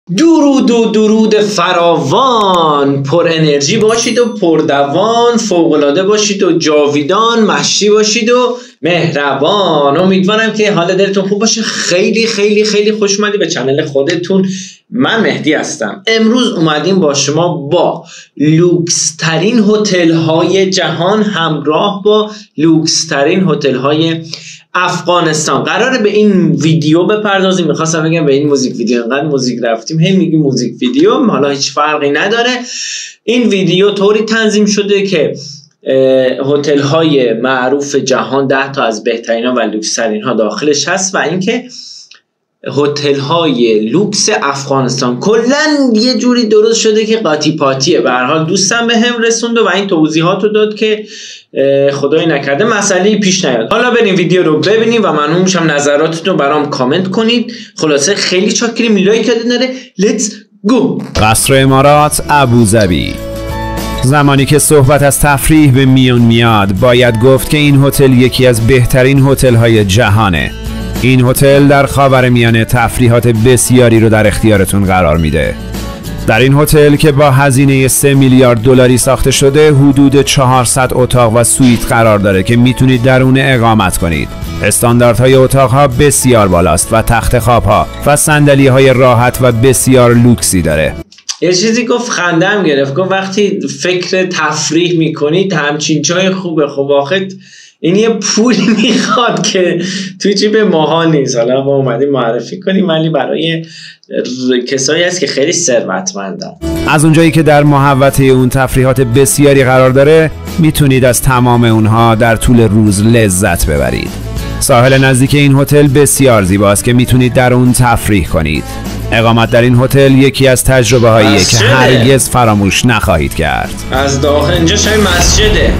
درود و درود فراوان، پر انرژی باشید و پردوان، فوق‌العاده باشید و جاویدان، مشتی باشید و مهربان. امیدوارم که حال دلتون خوب باشه. خیلی خیلی خیلی خوش اومدید به چنل خودتون. من مهدی هستم. امروز اومدیم با شما با لوکس ترین هتل های جهان همراه با لوکس ترین هتل های افغانستان قراره به این ویدیو بپردازیم. میخواستم بگم به این موزیک ویدیو، انقدر موزیک رفتیم هی میگیم موزیک ویدیو، حالا هیچ فرقی نداره. این ویدیو طوری تنظیم شده که هتل های معروف جهان 10 تا از بهترین ها و لوکس ترین ها داخلش هست و اینکه هتل های لوکس افغانستان کلا یه جوری درست شده که قاطی پاتیه. به هر حال دوستم به هم رسوند و این توضیحات رو داد که خدای نکرده مسئله پیش نیاد. حالا بریم ویدیو رو ببینیم و ممنون میشم نظراتتون رو برام کامنت کنید. خلاصه خیلی چاکریم، لایک داره. لیتس گو. قصر امارات ابوظبی. زمانی که صحبت از تفریح به میون میاد باید گفت که این هتل یکی از بهترین هتل های جهانه. این هتل در خاورمیانه تفریحات بسیاری رو در اختیارتون قرار میده. در این هتل که با هزینه 3 میلیارد دلاری ساخته شده حدود 400 اتاق و سویت قرار داره که میتونید در اون اقامت کنید. استانداردهای اتاقها بسیار بالاست و تخت خوابها و صندلی‌های راحت و بسیار لوکسی داره. یه چیزی گفت خندم گرفت، گفت وقتی فکر تفریح میکنید همچین جای خوبه. خب آخه این یه پولی میخواد که تو جیب ماها نیست. حالا ما اومدیم معرفی کنیم ولی برای کسایی هست که خیلی ثروتمندن. از اونجایی که در محوطه اون تفریحات بسیاری قرار داره میتونید از تمام اونها در طول روز لذت ببرید. ساحل نزدیک این هتل بسیار زیباست که میتونید در اون تفریح کنید. اقامت در این هتل یکی از تجربه هاییه که هرگز فراموش نخواهید کرد. از داخل اینجا شاید مسجده.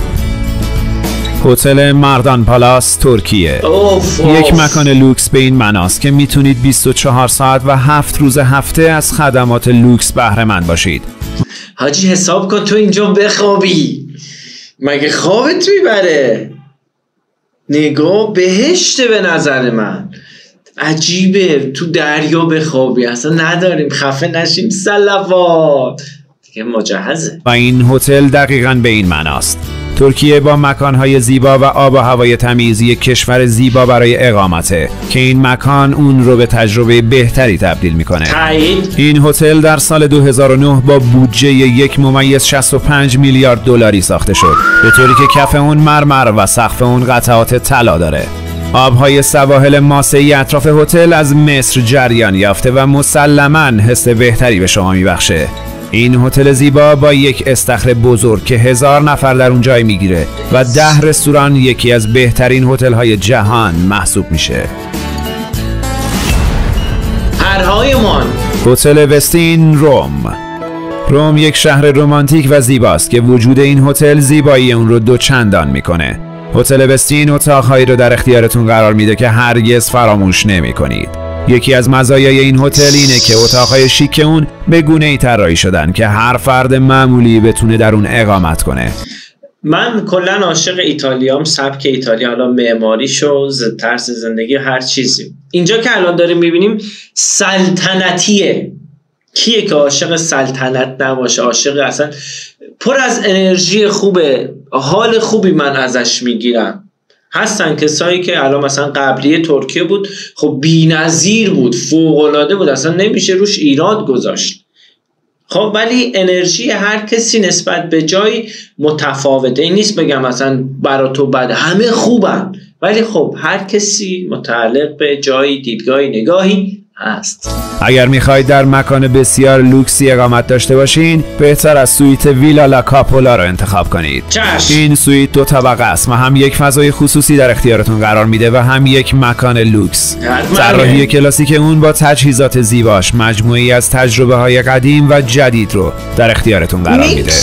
هتل مردان پالاس ترکیه. یک مکان لوکس به این معناست که میتونید 24 ساعت و 7 روز هفته از خدمات لوکس بهره مند باشید. حاجی حساب کن تو اینجا بخوابی، مگه خوابت میبره؟ نگاه بهشته به نظر من. عجیبه تو دریا بخوابی، اصلا نداریم خفه نشیم. صلوات دیگه مجهزه. و این هتل دقیقاً به این معناست. ترکیه با مکانهای زیبا و آب و هوای تمیز یک کشور زیبا برای اقامته که این مکان اون رو به تجربه بهتری تبدیل میکنه. این هتل در سال 2009 با بودجه 1.65 میلیارد دلاری ساخته شد، به طوری که کف اون مرمر و سقف اون قطعات طلا داره. آبهای سواحل ماسه‌ای اطراف هتل از مصر جریان یافته و مسلماً حس بهتری به شما میبخشه. این هتل زیبا با یک استخر بزرگ که 1000 نفر در اون جای میگیره و 10 رستوران یکی از بهترین هتل‌های جهان محسوب میشه. پرهایمان. هتل وستین روم یک شهر رمانتیک و زیباست که وجود این هتل زیبایی اون رو دوچندان میکنه. هتل وستین اتاق‌هایی رو در اختیارتون قرار میده که هرگز فراموش نمی‌کنید. یکی از مزایای این هتل اینه که اتاق‌های شیک اون به گونه‌ای طراحی شدن که هر فرد معمولی بتونه در اون اقامت کنه. من کلا عاشق ایتالیام، سبک ایتالیا، حالا معماریشو، طرز زندگی، هر چیزی. اینجا که الان داریم می‌بینیم سلطنتیه. کیه که عاشق سلطنت نباشه؟ عاشق اصلا پر از انرژی خوبه، حال خوبی من ازش میگیرم. هستن کسایی که الان مثلا قبلیه ترکیه بود، خب بی‌نظیر بود، فوق‌العاده بود، اصلا نمیشه روش ایراد گذاشت. خب ولی انرژی هر کسی نسبت به جای متفاوته. این نیست بگم مثلا برا تو بده، همه خوبن، ولی خب هر کسی متعلق به جای، دیدگاهی، نگاهی هست. اگر میخواید در مکان بسیار لوکسی اقامت داشته باشین بهتر از سویت ویلا لا کاپولا رو انتخاب کنید. این سویت 2 طبقه است و هم یک فضای خصوصی در اختیارتون قرار میده و هم یک مکان لوکس. طراحی کلاسیک اون با تجهیزات زیباش مجموعی از تجربه های قدیم و جدید رو در اختیارتون قرار میده.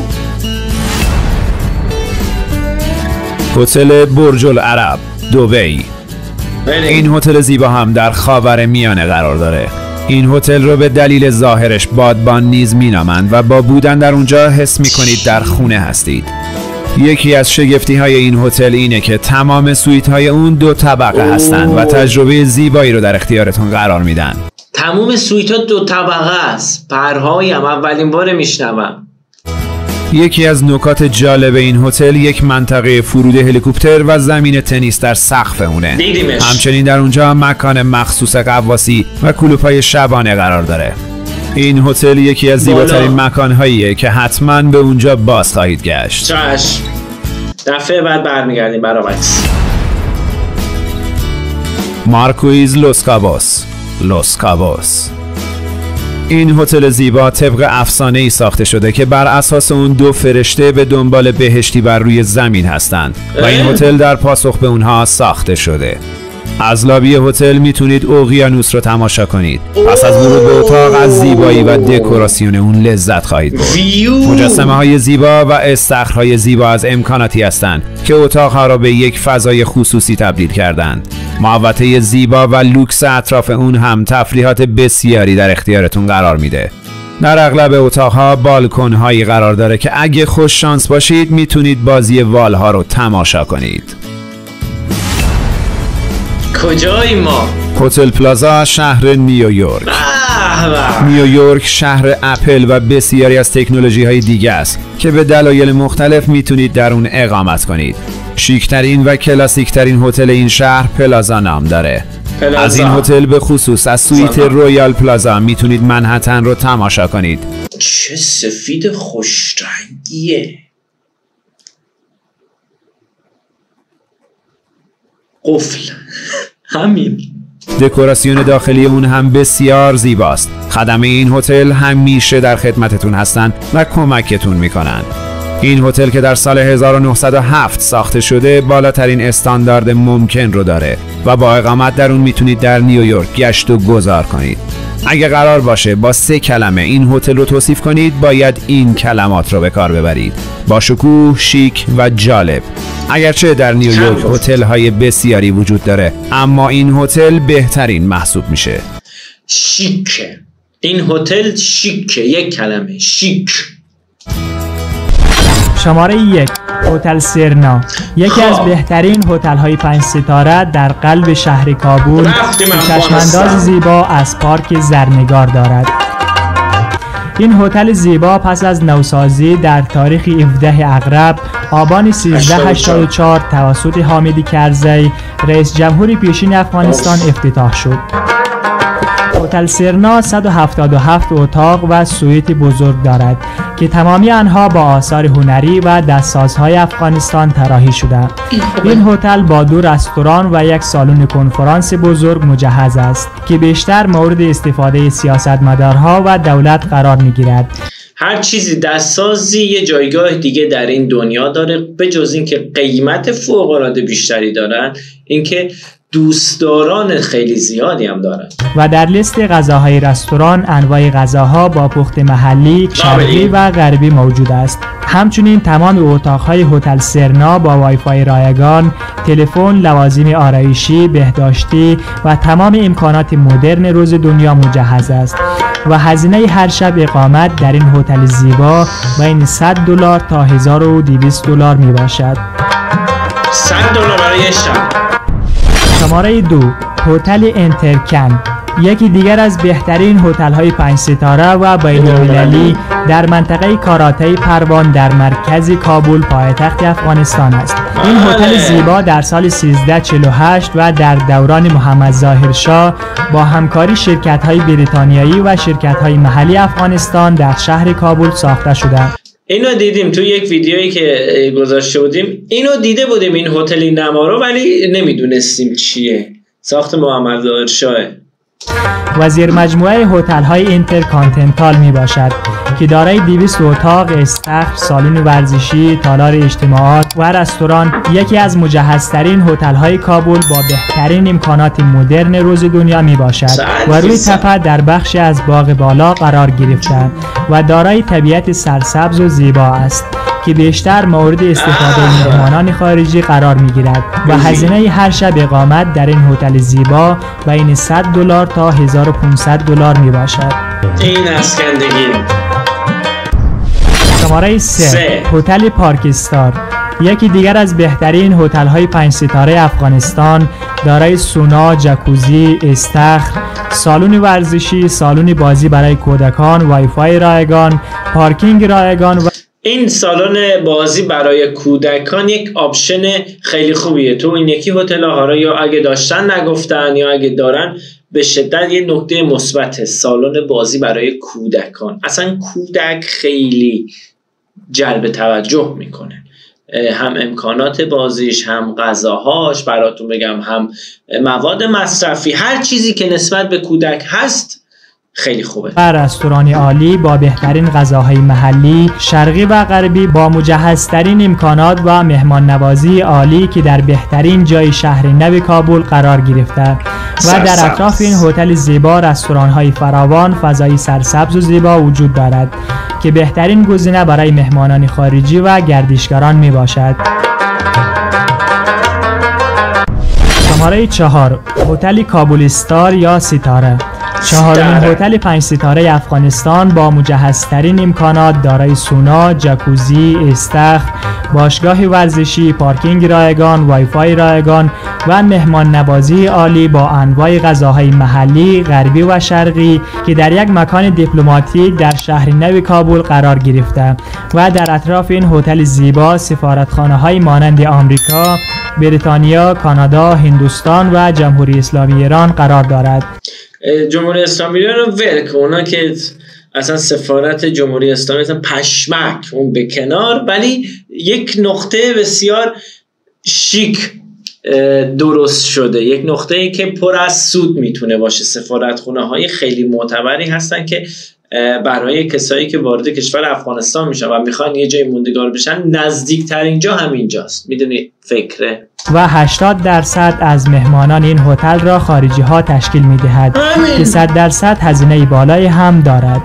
هتل برج العرب دبی. این هتل زیبا هم در خاورمیانه قرار داره. این هتل رو به دلیل ظاهرش بادبان نیز مینامند و با بودن در اونجا حس میکنید در خونه هستید. یکی از شگفتی های این هتل اینه که تمام سویت های اون 2 طبقه هستند و تجربه زیبایی رو در اختیارتون قرار میدن. تموم سویت ها 2 طبقه است. پرهایی هم اولین بار میشنوم. یکی از نکات جالب این هتل یک منطقه فرود هلیکوپتر و زمین تنیس در سقف اونه. دیدیمش. همچنین در اونجا مکان مخصوص غواصی و کلوپ‌های شبانه قرار داره. این هتل یکی از زیباترین مکان‌هاییه که حتما به اونجا باز خواهید گشت. چشم. دفعه بعد برمیگردیم برابرس. مارکویز لوس کابوس. این هتل زیبا طبق افسانه‌ای ساخته شده که بر اساس اون 2 فرشته به دنبال بهشتی بر روی زمین هستند و این هتل در پاسخ به اونها ساخته شده. از لابی هتل میتونید اقیانوس رو تماشا کنید. پس از ورود به اتاق از زیبایی و دکوراسیون اون لذت خواهید برد. مجسمه های زیبا و استخرهای زیبا از امکاناتی هستند که اتاقها را به یک فضای خصوصی تبدیل کردند. محوطه زیبا و لوکس اطراف اون هم تفریحات بسیاری در اختیارتون قرار میده. در اغلب اتاقها بالکن هایی قرار داره که اگه خوش شانس باشید میتونید بازی والها رو تماشا کنید. کجایی ما؟ هتل پلازا شهر نیویورک. نیویورک شهر اپل و بسیاری از تکنولوژی های دیگه است که به دلایل مختلف میتونید در اون اقامت کنید. شیکترین و کلاسیکترین هتل این شهر پلازا نام داره. از این هتل به خصوص از سویت رویال پلازا میتونید منهتن رو تماشا کنید. چه سفید خوش رنگیه. قفل همین. دکوراسیون داخلی اون هم بسیار زیباست. خدمه این هتل همیشه در خدمتتون هستن و کمکتون میکنن. این هتل که در سال 1907 ساخته شده بالاترین استاندارد ممکن رو داره و با اقامت در اون میتونید در نیویورک گشت و گذار کنید. اگه قرار باشه با 3 کلمه این هتل رو توصیف کنید باید این کلمات رو به کار ببرید: با شکوه، شیک و جالب. اگرچه در نیویورک هتل های بسیاری وجود داره اما این هتل بهترین محسوب میشه. شیکه. این هتل شیکه. 1 کلمه شیک. شماره 1 هتل سرنا، یکی از بهترین هتل‌های 5 ستاره در قلب شهر کابل که چشمانداز زیبا از پارک زرنگار دارد. این هتل زیبا پس از نوسازی در تاریخ 17 اغرب آبان 1384 توسط حامد کرزی رئیس جمهور پیشین افغانستان افتتاح شد. هتل سرنا 177 اتاق و سویت بزرگ دارد که تمامی آنها با آثار هنری و دستسازهای افغانستان طراحی شده. این هتل با 2 رستوران و 1 سالن کنفرانس بزرگ مجهز است که بیشتر مورد استفاده سیاستمدارها و دولت قرار می‌گیرد. هر چیزی دستسازی یه جایگاه دیگه در این دنیا داره، به جز اینکه قیمت فوق‌العاده بیشتری دارن، اینکه دوستداران خیلی زیادی هم دارن. و در لیست غذاهای رستوران انواع غذاها با پخت محلی، شرقی و غربی موجود است. همچنین تمام اتاقهای هتل سرنا با وای فای رایگان، تلفن، لوازم آرایشی، بهداشتی و تمام امکانات مدرن روز دنیا مجهز است و هزینه هر شب اقامت در این هتل زیبا بین $100 تا $1200 می باشد. $100 برای شب. شماره 2 هتل انترکن، یکی دیگر از بهترین هتل‌های 5 ستاره و بین‌المللی در منطقه کاراتای پروان در مرکز کابل پایتخت افغانستان است. این هتل زیبا در سال 1348 و در دوران محمد ظاهر شاه با همکاری شرکت‌های بریتانیایی و شرکت‌های محلی افغانستان در شهر کابل ساخته شده. اینو دیدیم تو یک ویدیویی که گذاشته بودیم، اینو دیده بودیم این هتل نما رو، ولی نمیدونستیم چیه. ساخت محمد ظاهر شاهه. وزیر مجموعه هتل‌های اینترکانتینتال می باشد که دارای 200 اتاق، استخر، سالن ورزشی، تالار اجتماعات و رستوران، یکی از مجهزترین هتل‌های کابل با بهترین امکانات مدرن روز دنیا می باشد و روی تپه در بخشی از باغ بالا قرار گرفته و دارای طبیعت سرسبز و زیبا است که بیشتر مورد استفاده مهمانان خارجی قرار می‌گیرد و هزینه هر شب اقامت در این هتل زیبا بین $100 تا $1500 میباشد. این اسکندگی. شماره 3 هتل پارک استار، یکی دیگر از بهترین هتل‌های 5 ستاره افغانستان، دارای سونا، جکوزی، استخر، سالن ورزشی، سالن بازی برای کودکان، وای فای رایگان، پارکینگ رایگان و این سالن بازی برای کودکان یک آپشن خیلی خوبیه. تو این یکی هتل‌ها رو یا اگه داشتن نگفتن یا اگه دارن به شدت یه نکته مثبت، سالن بازی برای کودکان. اصلا کودک خیلی جلب توجه میکنه، هم امکانات بازیش، هم غذاهاش، براتون بگم هم مواد مصرفی، هر چیزی که نسبت به کودک هست خیلی خوبه. رستورانی عالی با بهترین غذاهای محلی، شرقی و غربی، با مجهزترین امکانات و مهمان نوازی عالی که در بهترین جای شهر نو کابل قرار گرفته و در اطراف این هتل زیبا رستوران‌های فراوان، فضای سرسبز و زیبا وجود دارد که بهترین گزینه برای مهمانان خارجی و گردشگران می باشد. شماره 4 هتل کابل استار یا ستاره، چهارمین هتل 5 ستاره افغانستان با مجهزترین امکانات، دارای سونا، جکوزی، استخر، باشگاه ورزشی، پارکینگ رایگان، وای فای رایگان و مهمان نوازی عالی با انواع غذاهای محلی، غربی و شرقی که در یک مکان دیپلماتیک در شهر نو کابل قرار گرفته و در اطراف این هتل زیبا سفارتخانه‌های مانند آمریکا، بریتانیا، کانادا، هندوستان و جمهوری اسلامی ایران قرار دارد. جمهوری اسلامی ایران رو ولک، اونا که اصلا سفارت جمهوری اسلامی اصلا پشمک اون به کنار، ولی یک نقطه بسیار شیک درست شده، یک نقطه‌ای که پر از سود میتونه باشه. سفارتخونه های خیلی معتبری هستن که برای کسایی که وارد کشور افغانستان میشن و میخوان یه جای موندگار بشن، نزدیکترین جا همینجاست، میدونی فکره. و 80% از مهمانان این هتل را خارجی ها تشکیل میدهد که 100% هزینه بالایی هم دارد.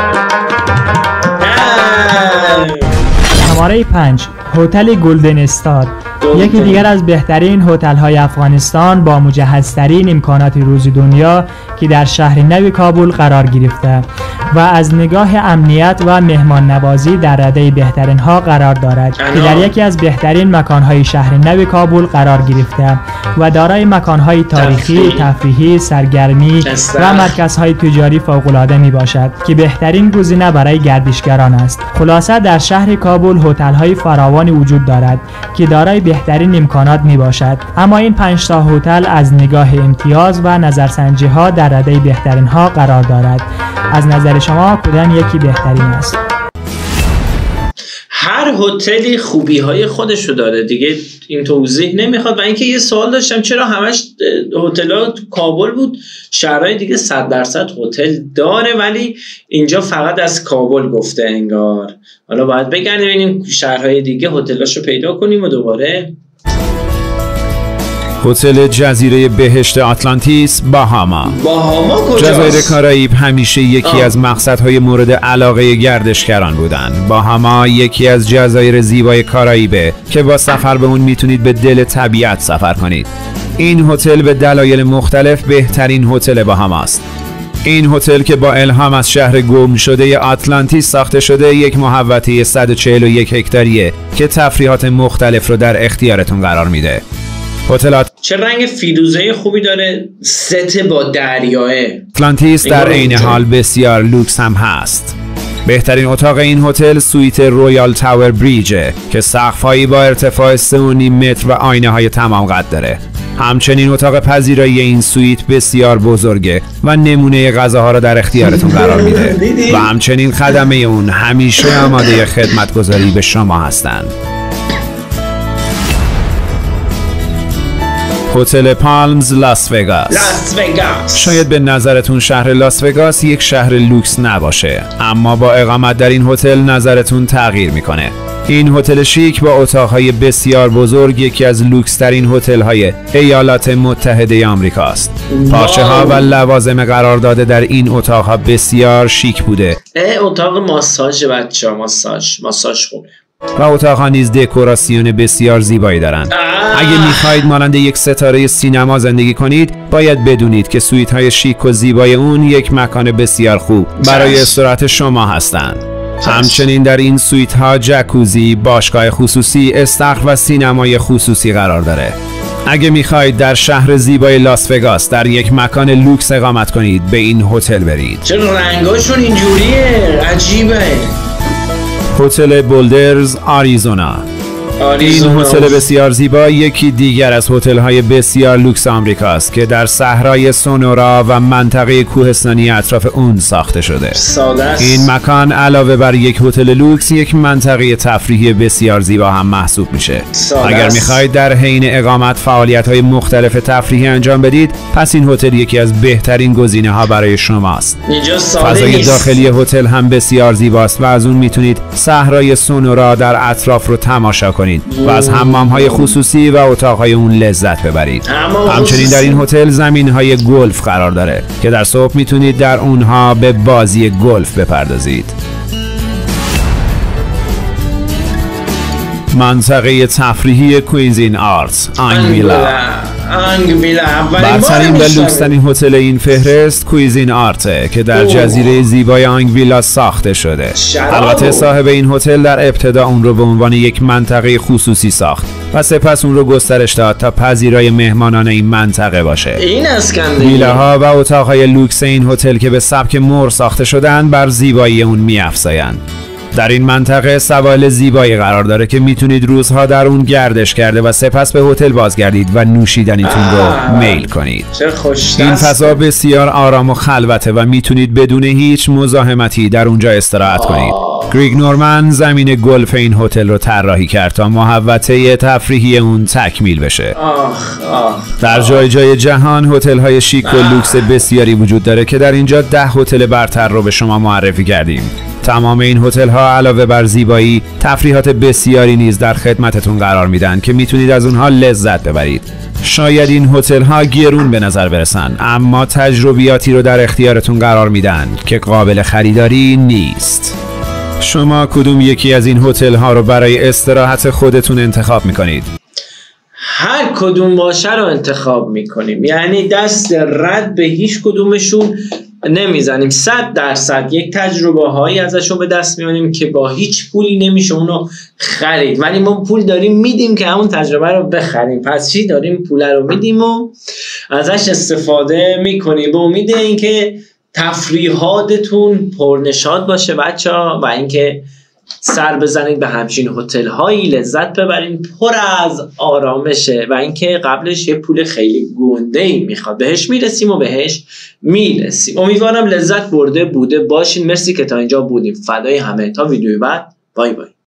شماره 5 هتل گلدن استار، یکی دیگر از بهترین هتل‌های افغانستان با مجهزترین امکانات روز دنیا که در شهر نو کابل قرار گرفته و از نگاه امنیت و مهمان نوازی در رده بهترین ها قرار دارد که در یکی از بهترین مکان‌های شهر نو کابل قرار گرفته و دارای مکان‌های تاریخی، تفریحی، سرگرمی و مرکزهای تجاری فوق‌العاده میباشد که بهترین گزینه برای گردشگران است. خلاصه در شهر کابل هتل‌های فراوانی وجود دارد که دارای بهترین امکانات می باشد، اما این 5 تا هتل از نگاه امتیاز و نظرسنجی ها در رده بهترین ها قرار دارد. از نظر شما کدام یکی بهترین است؟ هر هتلی خوبی های خودشو داره دیگه، این توضیح نمیخواد. و اینکه یه سوال داشتم، چرا همش هتل‌ها تو کابل بود؟ شهرهای دیگه 100% هتل داره ولی اینجا فقط از کابل گفته انگار. حالا باید بگردیم ببینیم شهرهای دیگه هتلاشو پیدا کنیم و دوباره. هتل جزیره بهشت آتلانتیس، باهاما. باهاما کجاست؟ جزایر کارائیب همیشه یکی از مقصدهای مورد علاقه گردشگران بودند. باهاما یکی از جزایر زیبای کارائیبه که با سفر به اون میتونید به دل طبیعت سفر کنید. این هتل به دلایل مختلف بهترین هتل باهاماست. این هتل که با الهام از شهر گم شده آتلانتیس ساخته شده، یک محوطه 141 هکتاریه که تفریحات مختلف رو در اختیارتون قرار میده. هتلات چه رنگ فیروزه خوبی داره، ست با دریاه. آتلانتیس در عین حال بسیار لوکس هم هست. بهترین اتاق این هتل سویت رویال تاور بریجه که سقف‌هایی با ارتفاع 3.5 متر و آینه‌های تمام قد داره. همچنین اتاق پذیرایی این سویت بسیار بزرگه و نمونه غذاها را در اختیارتون قرار میده و همچنین خدمه اون همیشه آماده خدمتگزاری به شما هستند. هتل پالمز، لاس وگاس. شاید به نظرتون شهر لاس وگاس یک شهر لوکس نباشه، اما با اقامت در این هتل نظرتون تغییر میکنه. این هتل شیک با اتاقهای بسیار بزرگ یکی از لوکس ترین هتل‌های ایالات متحده آمریکاست. پارچه ها و لوازم قرار داده در این اتاقها بسیار شیک بوده. اتاق ماساژ بچه‌ها، ماساژ خوبه. و اتاقها نیز دکوراسیون بسیار زیبایی دارند. اگه میخواهید مانند یک ستاره سینما زندگی کنید، باید بدونید که سویت های شیک و زیبای اون یک مکان بسیار خوب برای استراحت شما هستند. همچنین در این سویت ها جکوزی، باشگاه خصوصی، استخر و سینمای خصوصی قرار داره. اگه میخواید در شهر زیبای لاس وگاس در یک مکان لوکس اقامت کنید، به این هتل برید. چرا رنگاشون اینجوریه؟ عجیبه. هتل بولدرز آریزونا. این هتل بسیار زیبا یکی دیگر از هتل‌های بسیار لوکس آمریکاست که در صحرای سونورا و منطقه کوهستانی اطراف اون ساخته شده. این مکان علاوه بر یک هتل لوکس، یک منطقه تفریحی بسیار زیبا هم محسوب میشه. اگر میخواید در حین اقامت فعالیت‌های مختلف تفریحی انجام بدید، پس این هتل یکی از بهترین گزینه‌ها برای شماست. فضای داخلی هتل هم بسیار زیباست و از اون میتونید صحرای سونورا در اطراف رو تماشا کنید و از حمام‌های خصوصی و اتاق‌های اون لذت ببرید. همچنین در این هتل زمین‌های گلف قرار داره که در صبح میتونید در اونها به بازی گلف بپردازید. منطقه تفریحی کوینز این آرتس، آنگویلا. برترین و لوکس‌ترین هتل این فهرست کویزین آرته که در جزیره زیبای آنگویلا ساخته شده. البته صاحب این هتل در ابتدا اون رو به عنوان یک منطقه خصوصی ساخت و سپس اون رو گسترش داد تا پذیرای مهمانان این منطقه باشه. ویلاها و اتاقهای لوکس این هتل که به سبک مور ساخته شدن بر زیبایی اون می‌افزایند. در این منطقه سواحل زیبایی قرار داره که میتونید روزها در اون گردش کرده و سپس به هتل بازگردید و نوشیدنیتون رو میل کنید. این فضا بسیار آرام و خلوته و میتونید بدون هیچ مزاحمتی در اونجا استراحت کنید. گریگ نورمن زمین گلف این هتل رو طراحی کرد تا محوطه تفریحی اون تکمیل بشه. در جای جهان هتل‌های شیک و لوکس بسیاری وجود داره که در اینجا 10 هتل برتر رو به شما معرفی کردیم. تمام این هتل ها علاوه بر زیبایی، تفریحات بسیاری نیز در خدمتتون قرار میدن که میتونید از اونها لذت ببرید. شاید این هتل ها گرون به نظر برسن، اما تجربیاتی رو در اختیارتون قرار میدن که قابل خریداری نیست. شما کدوم یکی از این هتل ها رو برای استراحت خودتون انتخاب میکنید؟ هر کدوم باشه رو انتخاب میکنیم، یعنی دست رد به هیچ کدومشون نمیزنیم. 100% یک تجربه هایی ازشون به دست میانیم که با هیچ پولی نمیشه اونو خرید، ولی ما پول داریم میدیم که همون تجربه رو بخریم. پس چی داریم؟ پول رو میدیم و ازش استفاده میکنیم به امید اینکه تفریحاتتون پرنشاط باشه بچه‌ها و اینکه سر بزنید به همچین هتل هایی، لذت ببرید، پر از آرامشه و اینکه قبلش یه پول خیلی گنده‌ای میخواد. بهش میرسیم و بهش میرسیم. امیدوارم لذت برده بوده باشین. مرسی که تا اینجا بودیم. فدای همه. تا ویدیوی بعد. بای بای.